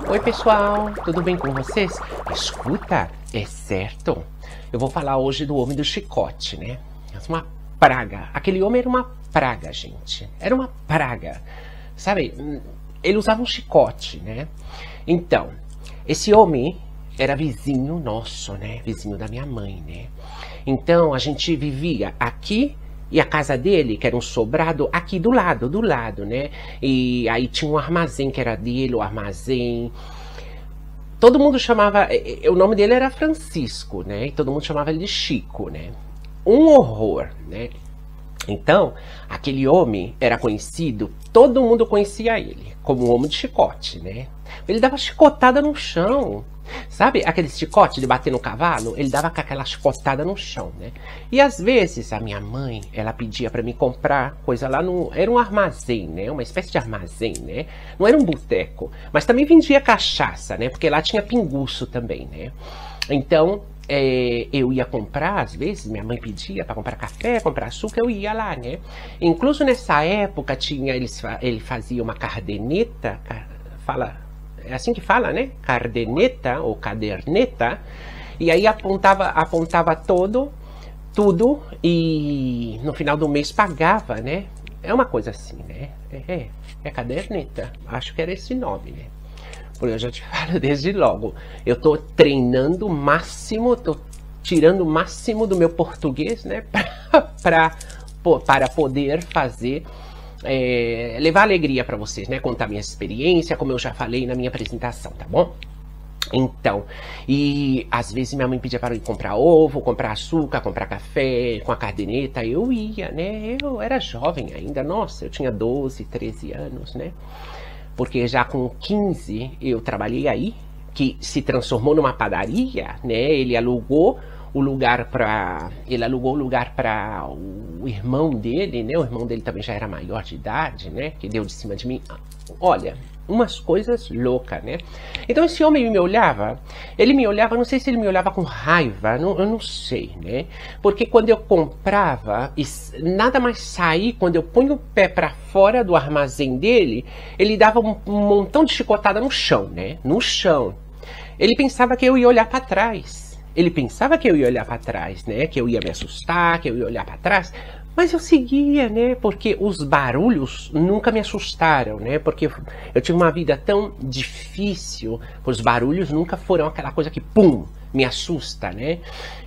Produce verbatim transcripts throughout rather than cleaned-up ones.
Oi pessoal, tudo bem com vocês? Escuta, é certo. Eu vou falar hoje do homem do chicote, né? É uma praga. Aquele homem era uma praga, gente. Era uma praga. Sabe, ele usava um chicote, né? Então, esse homem era vizinho nosso, né? Vizinho da minha mãe, né? Então, a gente vivia aqui e a casa dele, que era um sobrado, aqui do lado, do lado, né? E aí tinha um armazém que era dele, o armazém. Todo mundo chamava... O nome dele era Francisco, né? E todo mundo chamava ele de Chico, né? Um horror, né? Então, aquele homem era conhecido, todo mundo conhecia ele, como o homem de chicote, né? Ele dava chicotada no chão. Sabe aquele chicote de bater no cavalo? Ele dava com aquela chicotada no chão, né? E às vezes a minha mãe, ela pedia para mim comprar coisa lá no... Era um armazém, né? Uma espécie de armazém, né? Não era um boteco, mas também vendia cachaça, né? Porque lá tinha pinguço também, né? Então, é, eu ia comprar, às vezes, minha mãe pedia para comprar café, comprar açúcar, eu ia lá, né? Incluso nessa época, tinha, eles, ele fazia uma cardeneta, fala... É assim que fala, né? Cardeneta ou caderneta. E aí apontava, apontava todo, tudo e no final do mês pagava, né? É uma coisa assim, né? É, é caderneta. Acho que era esse nome, né? Porque eu já te falo desde logo. Eu tô treinando o máximo, tô tirando o máximo do meu português, né? Pra, pra, para poder fazer... É, levar alegria para vocês, né? Contar minha experiência, como eu já falei na minha apresentação, tá bom? Então, e às vezes minha mãe pedia para eu ir comprar ovo, comprar açúcar, comprar café com a caderneta, eu ia, né? Eu era jovem ainda, nossa, eu tinha doze, treze anos, né? Porque já com quinze eu trabalhei aí, que se transformou numa padaria, né? Ele alugou o lugar para ele alugou o lugar para o irmão dele, né? O irmão dele também já era maior de idade, né? Que deu de cima de mim. Olha, umas coisas loucas, né? Então esse homem me olhava, ele me olhava, não sei se ele me olhava com raiva, não, eu não sei, né? Porque quando eu comprava, e nada mais sair, quando eu ponho o pé para fora do armazém dele, ele dava um, um montão de chicotada no chão, né? No chão. Ele pensava que eu ia olhar para trás. Ele pensava que eu ia olhar para trás, né? Que eu ia me assustar, que eu ia olhar para trás. Mas eu seguia, né? Porque os barulhos nunca me assustaram, né? Porque eu tive uma vida tão difícil, os barulhos nunca foram aquela coisa que, pum, me assusta, né?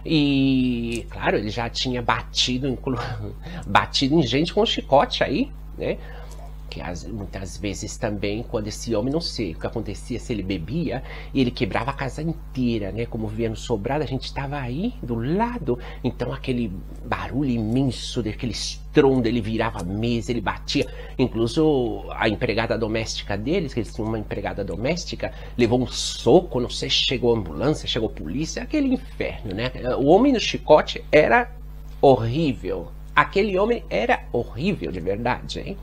E, claro, ele já tinha batido, inclu... batido em gente com chicote aí, né? Que as, muitas vezes também, quando esse homem, não sei o que acontecia, se ele bebia, e ele quebrava a casa inteira, né? Como via no sobrado, a gente estava aí do lado, então aquele barulho imenso, daquele estrondo, ele virava a mesa, ele batia. Incluso a empregada doméstica deles, que eles tinham uma empregada doméstica, levou um soco, não sei se chegou a ambulância, chegou a polícia, aquele inferno, né? O homem no chicote era horrível. Aquele homem era horrível de verdade, hein?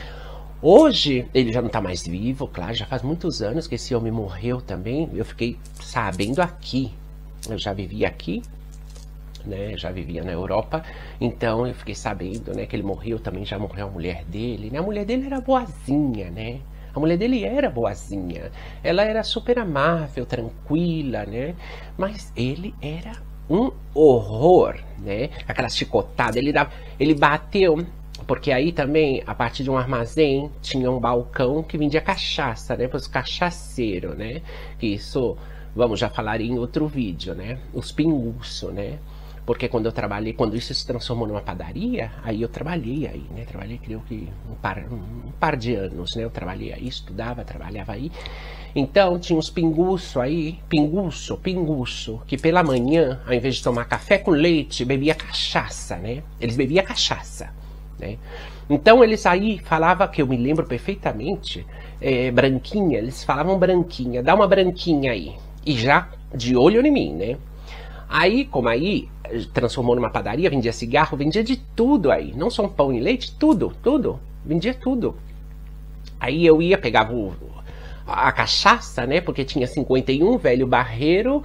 Hoje, ele já não está mais vivo, claro, já faz muitos anos que esse homem morreu também. Eu fiquei sabendo aqui, eu já vivia aqui, né, já vivia na Europa, então eu fiquei sabendo, né, que ele morreu também, já morreu a mulher dele, né, a mulher dele era boazinha, né, a mulher dele era boazinha, ela era super amável, tranquila, né, mas ele era um horror, né, aquela chicotada, ele dava, ele bateu... Porque aí também, a partir de um armazém, tinha um balcão que vendia cachaça, né? Para os cachaceiros, né? Que isso, vamos já falar em outro vídeo, né? Os pinguços, né? Porque quando eu trabalhei, quando isso se transformou numa padaria, aí eu trabalhei aí, né? Trabalhei, creio que um par, um par de anos, né? Eu trabalhei aí, estudava, trabalhava aí. Então, tinha uns pinguço aí, pinguço, pinguço, que pela manhã, ao invés de tomar café com leite, bebia cachaça, né? Eles bebiam cachaça. Né? Então eles aí falavam, que eu me lembro perfeitamente, é, branquinha, eles falavam branquinha, dá uma branquinha aí, e já de olho em mim, né? Aí, como aí, transformou numa padaria, vendia cigarro, vendia de tudo aí, não só um pão e leite, tudo, tudo, vendia tudo. Aí eu ia, pegava o, a cachaça, né? Porque tinha cinquenta e um, velho barreiro,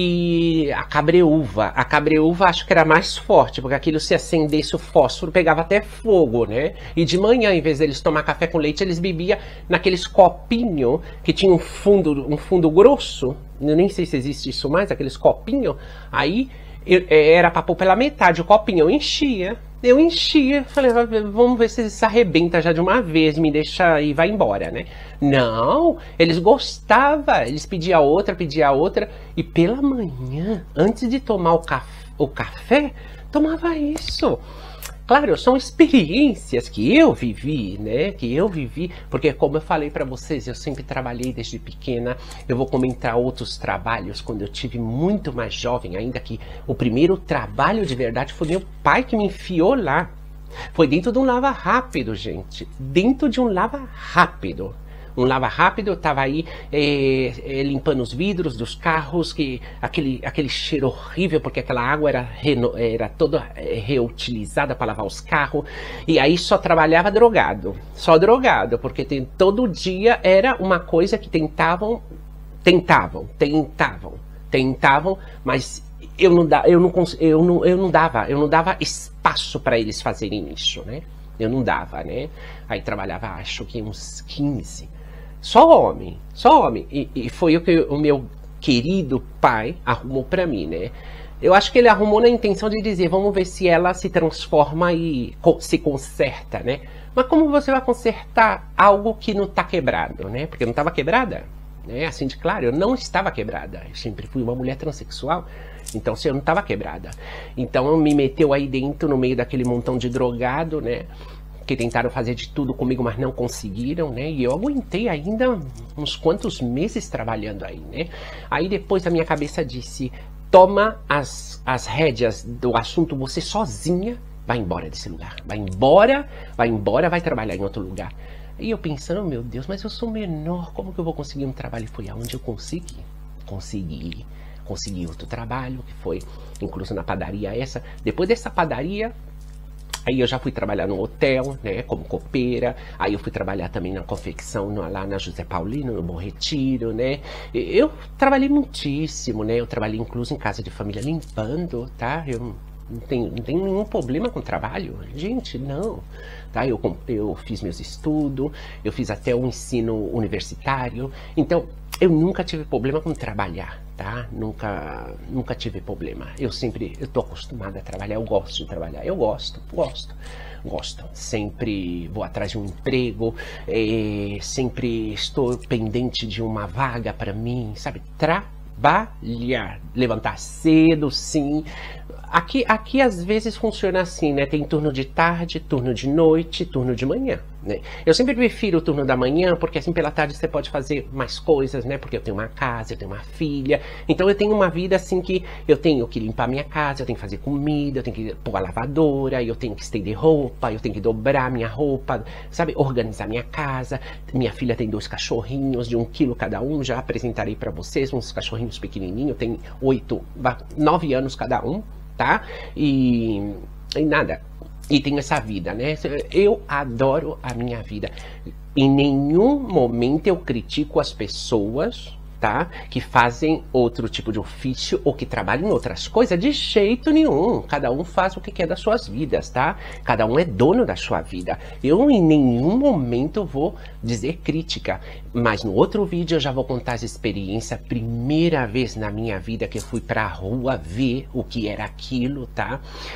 e a cabreúva. A cabreúva acho que era mais forte, porque aquilo se acendesse o fósforo, pegava até fogo, né? E de manhã, em vez deles tomar café com leite, eles bebiam naqueles copinhos que tinha um fundo, um fundo grosso. Eu nem sei se existe isso mais, aqueles copinhos. Aí eu, era pra pôr pela metade o copinho, eu enchia. Eu enchia, falei, vamos ver se ele se arrebenta já de uma vez, me deixa e vai embora, né? Não, eles gostavam, eles pediam outra, pediam outra, e pela manhã, antes de tomar o café, o café tomava isso. Claro, são experiências que eu vivi, né? Que eu vivi, porque como eu falei para vocês, eu sempre trabalhei desde pequena. Eu vou comentar outros trabalhos quando eu tive muito mais jovem, ainda que o primeiro trabalho de verdade foi meu pai que me enfiou lá. Foi dentro de um lava rápido, gente. Dentro de um lava rápido. Um lava rápido, eu tava aí é, é, limpando os vidros dos carros, que, aquele, aquele cheiro horrível, porque aquela água era, reno, era toda é, reutilizada para lavar os carros, e aí só trabalhava drogado, só drogado, porque tem, todo dia era uma coisa que tentavam, tentavam, tentavam, tentavam, mas eu não, da, eu não, eu não, eu não dava, eu não dava espaço para eles fazerem isso, né? Eu não dava, né? Aí trabalhava, acho que uns quinze. Só homem, só homem. E, e foi o que o meu querido pai arrumou pra mim, né? Eu acho que ele arrumou na intenção de dizer, vamos ver se ela se transforma e se conserta, né? Mas como você vai consertar algo que não tá quebrado, né? Porque não estava quebrada, né? Assim de claro, eu não estava quebrada. Eu sempre fui uma mulher transexual. Então, se eu não estava quebrada. Então, me meteu aí dentro, no meio daquele montão de drogado, né? Que tentaram fazer de tudo comigo, mas não conseguiram, né? E eu aguentei ainda uns quantos meses trabalhando aí, né? Aí depois a minha cabeça disse, toma as, as rédeas do assunto você sozinha, vai embora desse lugar. Vai embora, vai embora, vai trabalhar em outro lugar. E eu pensando, meu Deus, mas eu sou menor, como que eu vou conseguir um trabalho? E foi aonde eu consegui. Consegui. Consegui outro trabalho, que foi incluso na padaria essa. Depois dessa padaria, aí eu já fui trabalhar no hotel, né, como copeira. Aí eu fui trabalhar também na confecção, no, lá na José Paulino, no Bom Retiro, né. Eu trabalhei muitíssimo, né. Eu trabalhei incluso em casa de família limpando, tá. Eu não tenho, não tenho nenhum problema com trabalho, gente, não. Tá, eu, eu fiz meus estudos, eu fiz até o ensino universitário. Então, eu nunca tive problema com trabalhar, tá? Nunca, nunca tive problema. Eu sempre, eu tô acostumada a trabalhar, eu gosto de trabalhar, eu gosto, gosto, gosto. Sempre vou atrás de um emprego, é, sempre estou pendente de uma vaga para mim, sabe? Trabalhar, levantar cedo, sim. Aqui, aqui às vezes funciona assim, né? Tem turno de tarde, turno de noite, turno de manhã, né? Eu sempre prefiro o turno da manhã, porque assim pela tarde você pode fazer mais coisas, né? Porque eu tenho uma casa, eu tenho uma filha. Então eu tenho uma vida assim que eu tenho que limpar minha casa, eu tenho que fazer comida, eu tenho que pôr a lavadora, eu tenho que estender roupa, eu tenho que dobrar minha roupa, sabe? Organizar minha casa. Minha filha tem dois cachorrinhos de um quilo cada um, já apresentarei para vocês, uns cachorrinhos pequenininhos, tem oito, nove anos cada um. Tá? E, e nada, e tenho essa vida, né? Eu adoro a minha vida. Em nenhum momento eu critico as pessoas, tá? Que fazem outro tipo de ofício ou que trabalham em outras coisas, de jeito nenhum. Cada um faz o que quer das suas vidas, tá? Cada um é dono da sua vida. Eu em nenhum momento vou dizer crítica, mas no outro vídeo eu já vou contar as experiências. Primeira vez na minha vida que eu fui pra rua ver o que era aquilo, tá?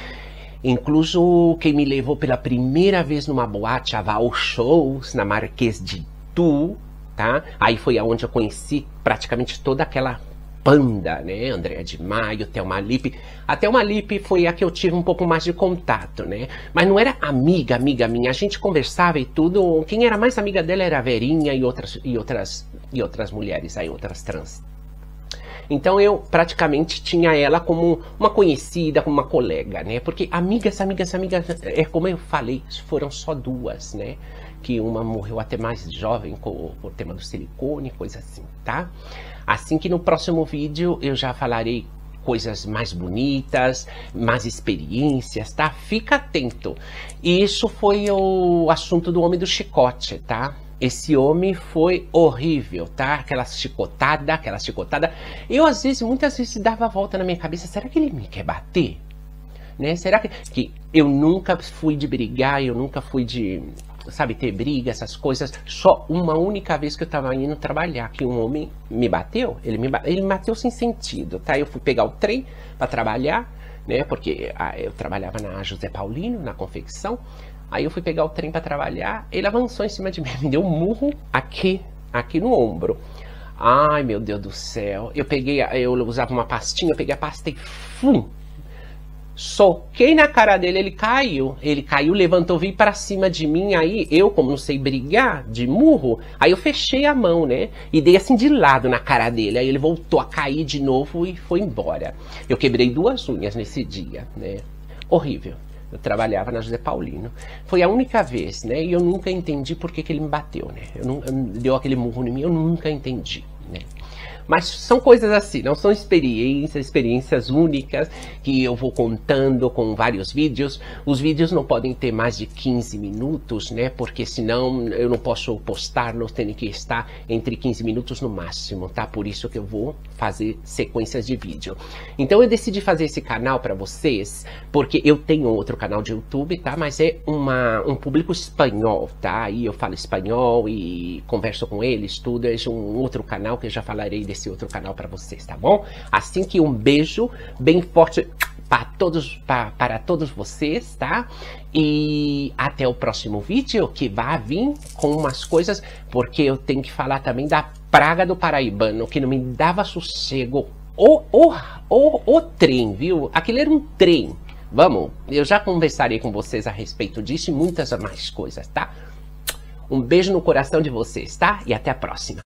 Incluso quem me levou pela primeira vez numa boate, a Val Shows, na Marquês de Itu, tá? Aí foi aonde eu conheci praticamente toda aquela banda, né? Andréa de Maio, Thelma Lippe. A Thelma Lippe foi a que eu tive um pouco mais de contato, né? Mas não era amiga, amiga minha. A gente conversava e tudo. Quem era mais amiga dela era a Verinha e outras, e outras, e outras mulheres aí, outras trans. Então eu praticamente tinha ela como uma conhecida, como uma colega, né? Porque amigas, amigas, amigas, é como eu falei, foram só duas, né? Que uma morreu até mais jovem com o tema do silicone, coisa assim, tá? Assim que no próximo vídeo eu já falarei coisas mais bonitas, mais experiências, tá? Fica atento. E isso foi o assunto do Homem do Chicote, tá? esse homem foi horrível, tá? Aquela chicotada, aquela chicotada. Eu, às vezes, muitas vezes, dava a volta na minha cabeça, será que ele me quer bater? Né? Será que... que eu nunca fui de brigar, eu nunca fui de, sabe, ter briga, essas coisas. Só uma única vez que eu tava indo trabalhar, que um homem me bateu, ele me, ele me bateu sem sentido, tá? Eu fui pegar o trem para trabalhar, né? Porque ah, eu trabalhava na José Paulino, na confecção. Aí eu fui pegar o trem para trabalhar, ele avançou em cima de mim, me deu um murro aqui, aqui no ombro. Ai, meu Deus do céu. Eu peguei, eu usava uma pastinha, eu peguei a pasta e fum! Soquei na cara dele, ele caiu. Ele caiu, levantou, veio para cima de mim. Aí eu, como não sei brigar, de murro, aí eu fechei a mão, né? E dei assim de lado na cara dele. Aí ele voltou a cair de novo e foi embora. Eu quebrei duas unhas nesse dia, né? Horrível. Eu trabalhava na José Paulino. Foi a única vez, né? E eu nunca entendi por que, que ele me bateu, né? Eu não, eu, deu aquele murro em mim, eu nunca entendi, né? Mas são coisas assim, não são experiências, experiências únicas que eu vou contando com vários vídeos. Os vídeos não podem ter mais de quinze minutos, né? Porque senão eu não posso postar, não tem que estar entre quinze minutos no máximo, tá? Por isso que eu vou fazer sequências de vídeo. Então eu decidi fazer esse canal para vocês, porque eu tenho outro canal de YouTube, tá? Mas é uma, um público espanhol, tá? Aí eu falo espanhol e converso com eles, tudo. É um outro canal que eu já falarei desse esse outro canal para vocês, tá bom? Assim que um beijo bem forte para todos, pra, para todos vocês, tá? E até o próximo vídeo, que vai vir com umas coisas, porque eu tenho que falar também da praga do paraibano, que não me dava sossego. O, o, o, o trem, viu? Aquele era um trem. Vamos, eu já conversarei com vocês a respeito disso e muitas mais coisas, tá? Um beijo no coração de vocês, tá? E até a próxima.